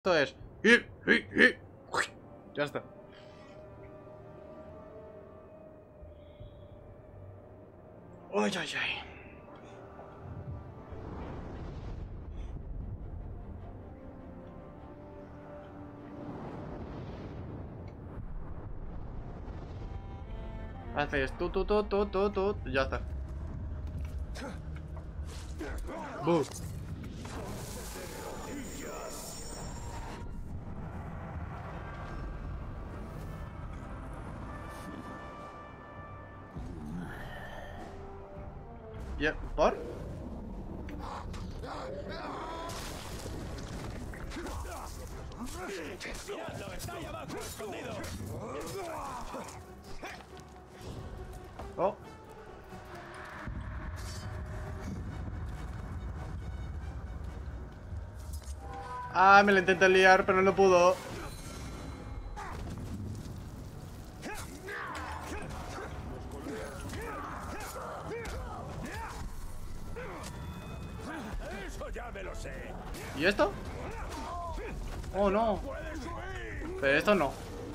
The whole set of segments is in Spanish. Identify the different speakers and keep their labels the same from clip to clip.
Speaker 1: Esto es... Ya está. Ay, ay, ay. Haces tú. Ya está. ¡Bum! ¿Por? Oh. Ah, me lo intenté liar, pero no pudo. ¿Y esto? Oh, no. Pero esto no.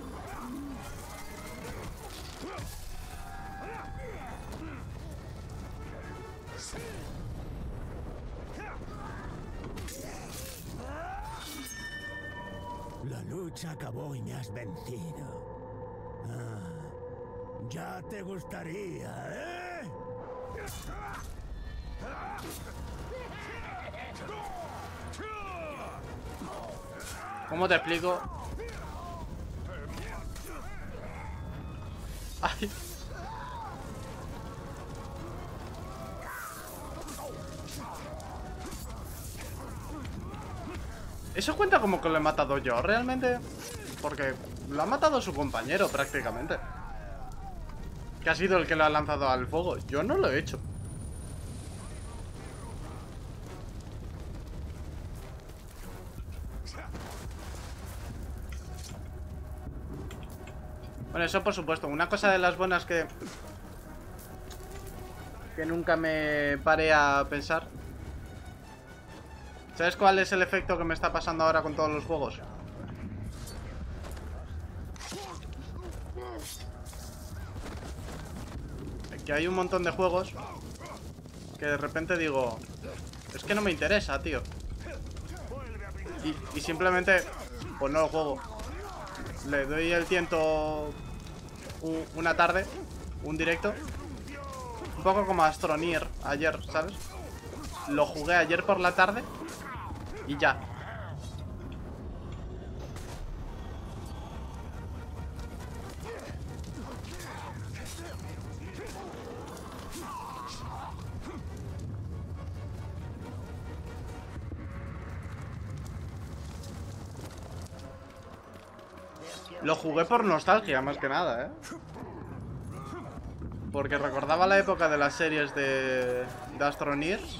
Speaker 2: La lucha acabó y me has vencido. Ah, ya te gustaría, ¿eh?
Speaker 1: ¿Cómo te explico? Ay. ¿Eso cuenta como que lo he matado yo realmente? Porque lo ha matado su compañero prácticamente. Que ha sido el que lo ha lanzado al fuego. Yo no lo he hecho. Bueno, eso por supuesto. Una cosa de las buenas que nunca me paré a pensar. ¿Sabes cuál es el efecto que me está pasando ahora con todos los juegos? Que hay un montón de juegos que de repente digo, es que no me interesa, tío. Y simplemente, pues no lo juego. Le doy el tiento una tarde, un directo. Un poco como Astroneer ayer, ¿sabes? Lo jugué ayer por la tarde y ya. Lo jugué por nostalgia, más que nada, ¿eh? Porque recordaba la época de las series de Astroneers.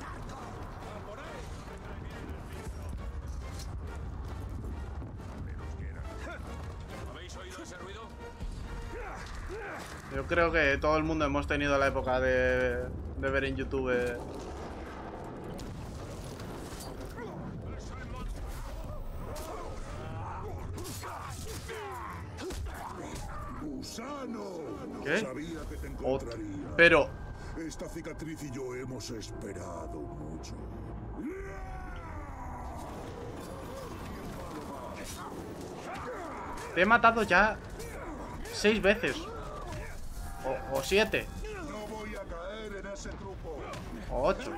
Speaker 1: Yo creo que todo el mundo hemos tenido la época de ver en YouTube. ¿Qué?
Speaker 2: Sabía que te encontraría.
Speaker 1: Pero...
Speaker 2: Esta cicatriz y yo hemos esperado mucho.
Speaker 1: Te he matado ya 6 veces. O 7.
Speaker 2: No voy a caer en ese truco.
Speaker 1: O 8.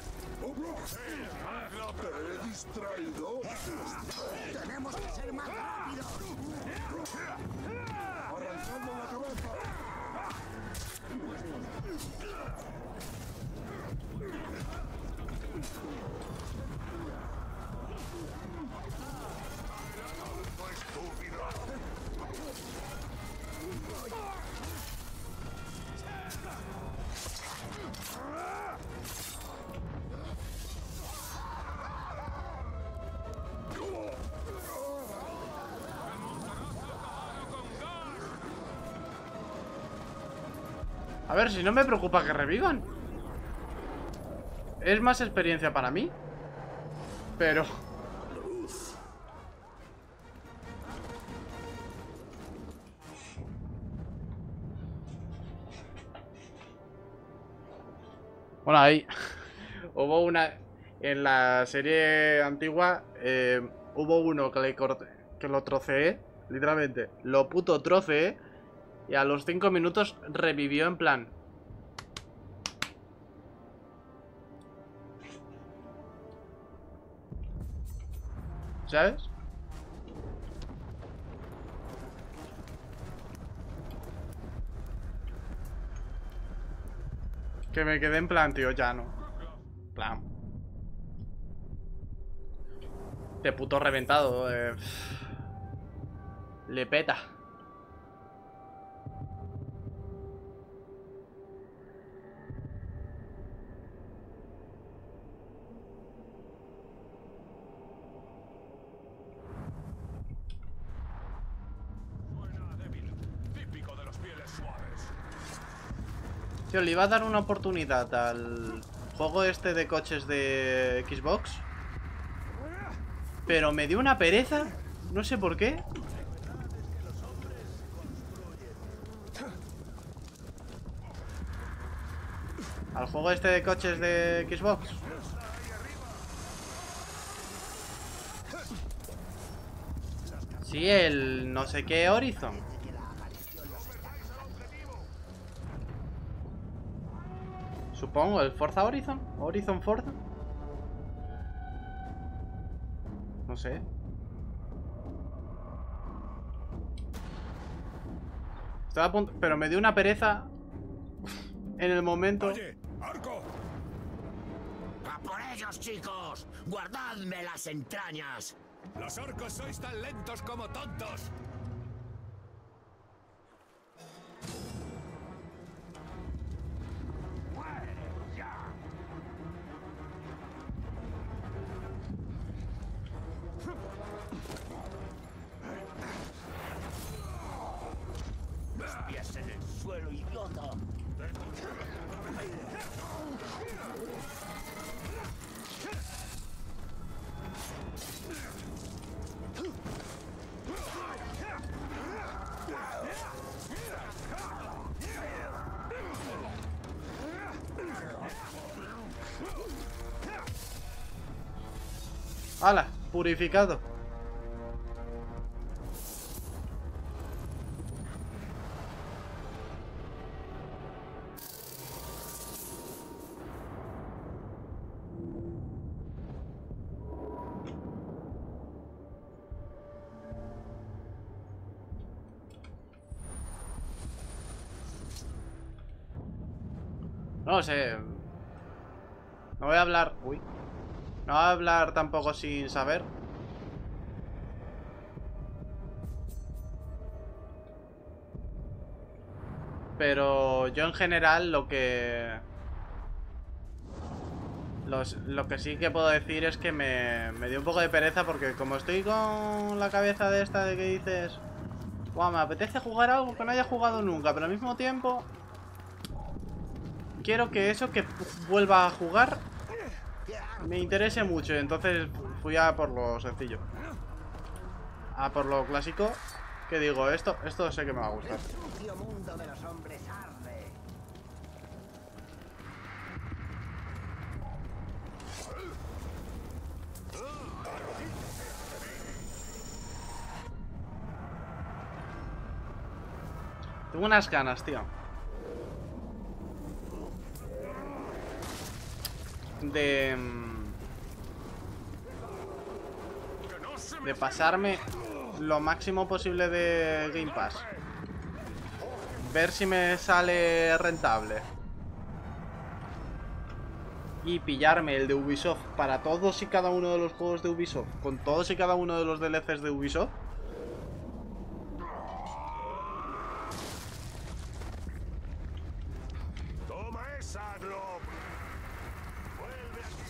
Speaker 2: ¿Te he distraído? Tenemos que ser más rápidos. Arrancando la cabeza.
Speaker 1: A ver, si no me preocupa que revivan. Es más experiencia para mí. Pero... Bueno, ahí hubo una... En la serie antigua hubo uno que le corté, que lo troceé, literalmente, lo puto troceé, y a los 5 minutos revivió en plan... ¿Sabes? Que me quedé en plan, tío, ya no. Plan. De puto reventado. Le peta. Tío, le iba a dar una oportunidad al juego este de coches de Xbox, pero me dio una pereza. No sé por qué. Al juego este de coches de Xbox. Sí, el no sé qué Horizon. Supongo, el Forza Horizon. Horizon Forza. No sé. Estaba a punto, pero me dio una pereza en el momento.
Speaker 3: Oye, Arco.
Speaker 2: ¡A por ellos, chicos! ¡Guardadme las entrañas!
Speaker 3: Los orcos sois tan lentos como tontos.
Speaker 2: ¡Pies en el suelo, idiota!
Speaker 1: ¡Hala! Purificado. No sé. No voy a hablar. Uy. No voy a hablar tampoco sin saber. Pero yo en general lo que... Lo que sí que puedo decir es que me dio un poco de pereza porque como estoy con la cabeza de esta de que dices... Guau, me apetece jugar algo que no haya jugado nunca, pero al mismo tiempo... Quiero que eso que vuelva a jugar me interese mucho. Entonces fui a por lo sencillo. A por lo clásico. Que digo, esto sé que me va a gustar.
Speaker 2: El sucio mundo de los hombres arde.
Speaker 1: Tengo unas ganas, tío. De pasarme lo máximo posible de Game Pass. Ver si me sale rentable. Y pillarme el de Ubisoft para todos y cada uno de los juegos de Ubisoft. Con todos y cada uno de los DLCs de Ubisoft.
Speaker 3: Toma esa, Glob. Vuelve aquí.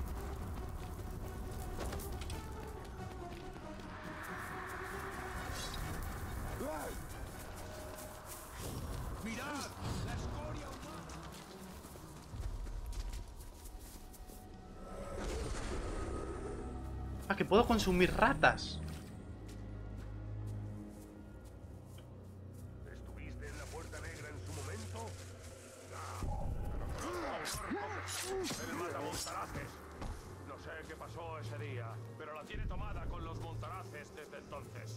Speaker 3: Mirad, la escoria humana.
Speaker 1: Ah, que puedo consumir ratas.
Speaker 3: ¿Estuviste en la Puerta Negra en su momento? El matamontaraces. No sé qué pasó ese día, pero la tiene tomada con los montaraces desde entonces.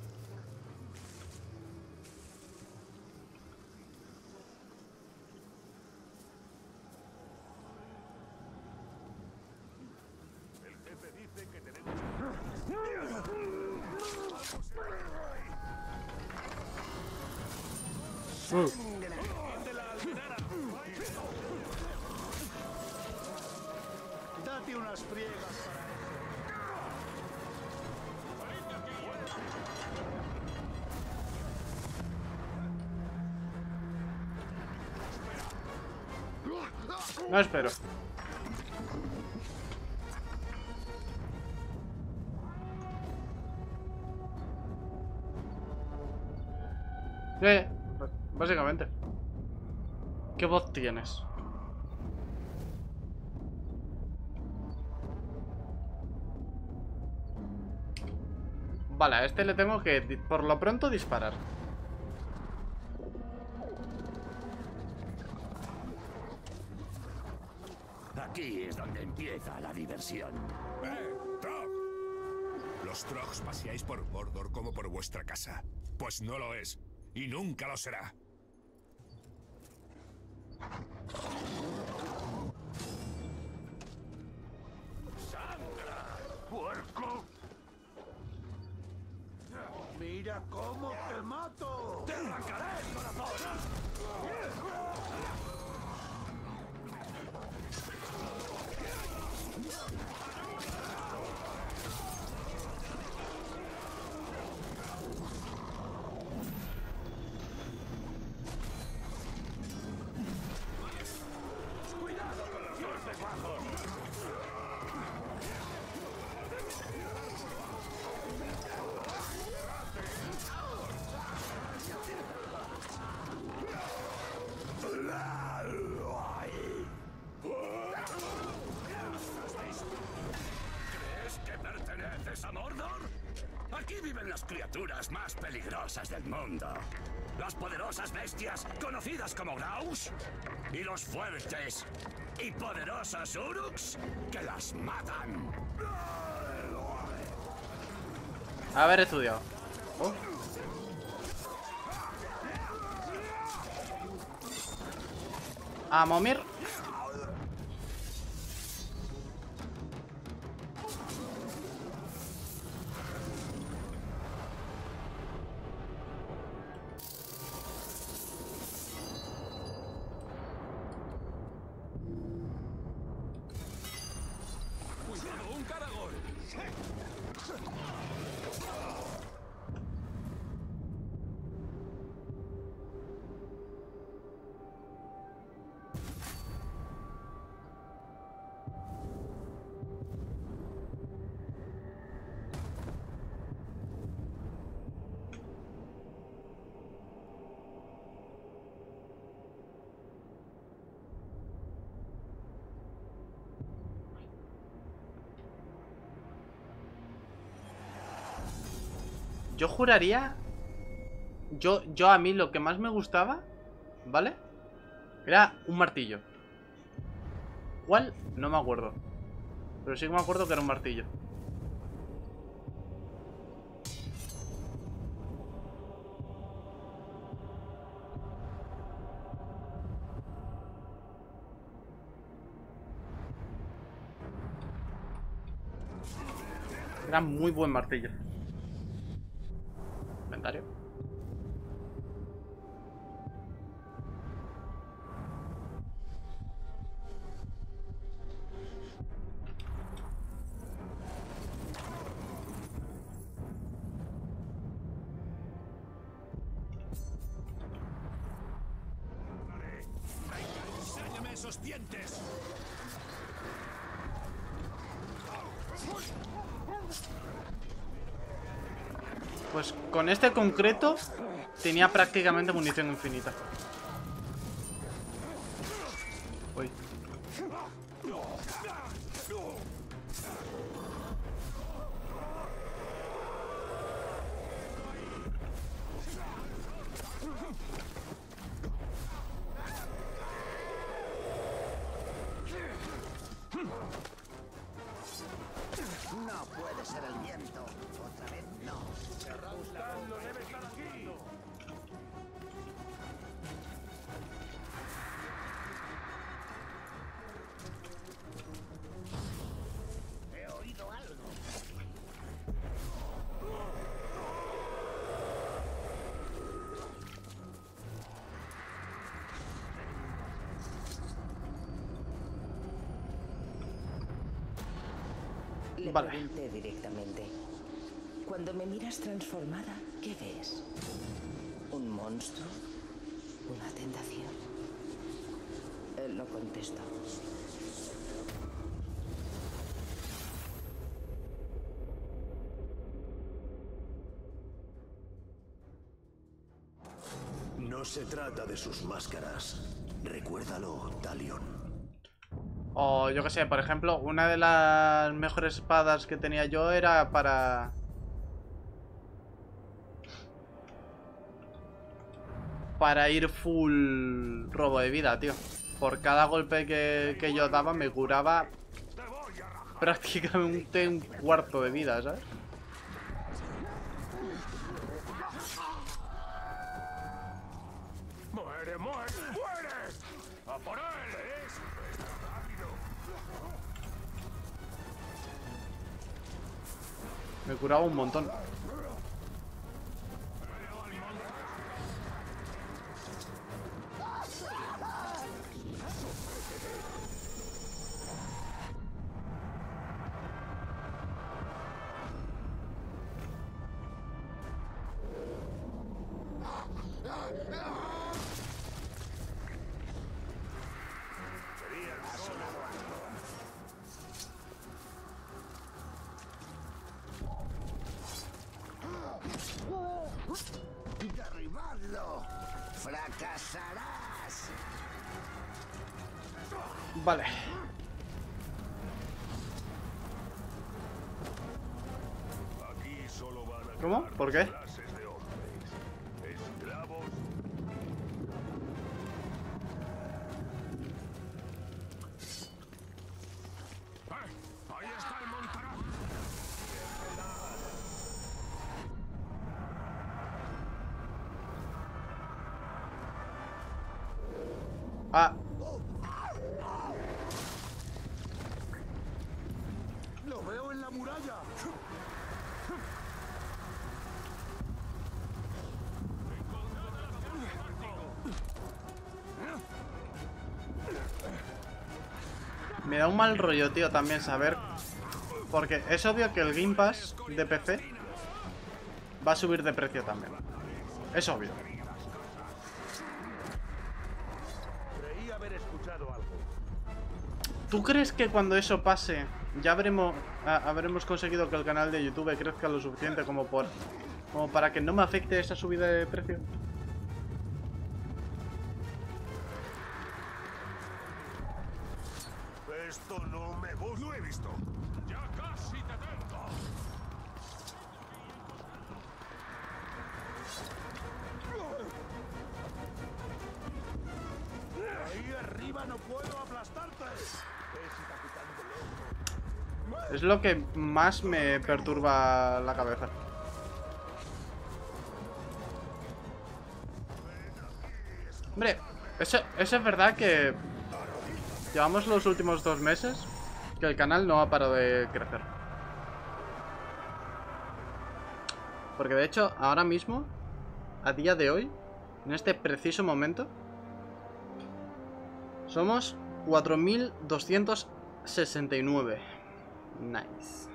Speaker 3: El jefe dice que tenemos...
Speaker 2: Date unas friegas para
Speaker 1: No espero. Básicamente. ¿Qué voz tienes? Vale, a este le tengo que, por lo pronto, disparar.
Speaker 4: Aquí es donde empieza la diversión.
Speaker 5: Trog. Los Trogs paseáis por Mordor como por vuestra casa. Pues no lo es. Y nunca lo será.
Speaker 3: ¡Sangra! ¡Puerco!
Speaker 2: Mira cómo te mato.
Speaker 3: ¡Te arrancaré el corazón! ¡Cuidado con los golpes bajos!
Speaker 4: ¿Crees que perteneces a Mordor? Aquí viven las criaturas más peligrosas del mundo. Las poderosas bestias conocidas como Graush y los fuertes y poderosos Uruks que las matan.
Speaker 1: Haber estudiado. Oh. A Momir.
Speaker 3: ¡Cuidado, un caragol!
Speaker 1: Yo juraría... Yo a mí lo que más me gustaba, ¿vale? Era un martillo. ¿Cuál? No me acuerdo. Pero sí que me acuerdo que era un martillo. Era muy buen martillo. Inventario.
Speaker 3: ¡Enséñame esos dientes!
Speaker 1: Pues con este concreto tenía prácticamente munición infinita. Uy.
Speaker 6: Le
Speaker 1: Vale.
Speaker 6: pregunté directamente. Cuando me miras transformada, ¿qué ves? ¿Un monstruo? ¿Una tentación? Él no contestó.
Speaker 7: No se trata de sus máscaras. Recuérdalo, Talion.
Speaker 1: O yo que sé, por ejemplo, una de las mejores espadas que tenía yo era para ir full robo de vida, tío. Por cada golpe que yo daba me curaba prácticamente un cuarto de vida, ¿sabes?
Speaker 3: ¡Muere, muere, muere! ¡A por él!
Speaker 1: Me curaba un montón.
Speaker 2: ¡Derribadlo! ¡Fracasarás!
Speaker 1: Vale.
Speaker 3: Aquí solo van a
Speaker 1: ¿Cómo? ¿Por qué?
Speaker 3: clases de hombres. Esclavos. ¡Ahí está el montaraz!
Speaker 1: Ah,
Speaker 2: ¡Lo veo en la muralla!
Speaker 1: me da un mal rollo, tío, también saber. Porque es obvio que el Game Pass de PC va a subir de precio también. Es obvio.
Speaker 3: Creí haber escuchado algo.
Speaker 1: ¿Tú crees que cuando eso pase ya habremos conseguido que el canal de YouTube crezca lo suficiente como para que no me afecte esa subida de precio?
Speaker 3: Esto no me gusta. Lo he visto. Ya casi te tengo.
Speaker 2: ¡Ahí arriba no puedo aplastarte!
Speaker 1: Es lo que más me perturba la cabeza. Hombre, eso es verdad que llevamos los últimos 2 meses que el canal no ha parado de crecer. Porque de hecho, ahora mismo, a día de hoy, en este preciso momento, somos 4.269. Nice.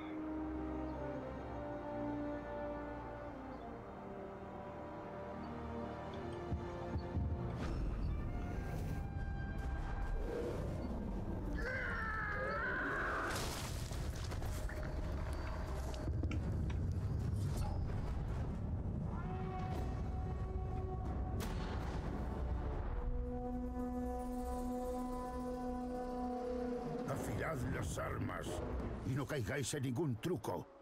Speaker 2: Afilad las armas y no caigáis en ningún truco.